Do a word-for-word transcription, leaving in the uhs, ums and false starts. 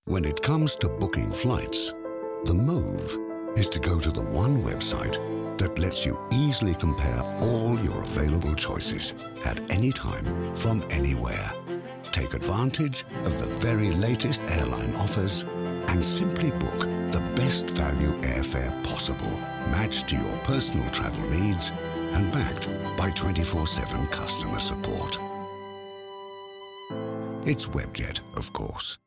When it comes to booking flights, the move is to go to the one website that lets you easily compare all your available choices at any time from anywhere. Take advantage of the very latest airline offers and simply book the best value airfare possible, matched to your personal travel needs and backed by twenty-four seven customer support. It's Webjet, of course.